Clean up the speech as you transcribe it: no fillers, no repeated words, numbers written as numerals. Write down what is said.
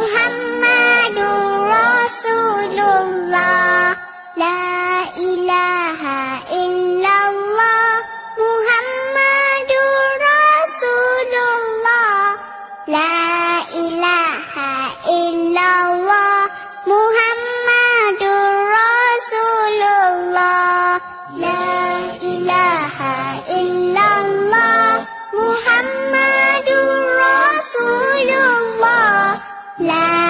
Muhammadur Rasulullah. La ilaha illallah. Muhammadur Rasulullah. La ilaha illallah. Muhammadur Rasulullah. La ilaha illallah. Muhammadur Rasulullah. La